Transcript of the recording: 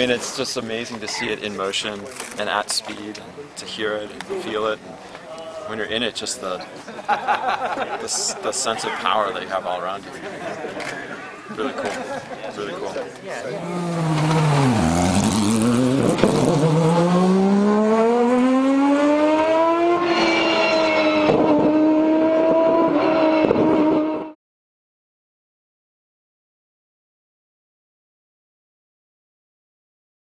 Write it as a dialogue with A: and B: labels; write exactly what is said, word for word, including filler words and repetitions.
A: mean, it's just amazing to see it in motion and at speed, and to hear it and feel it. And when you're in it, just the, the the sense of power that you have all around you. Really cool. It's really cool.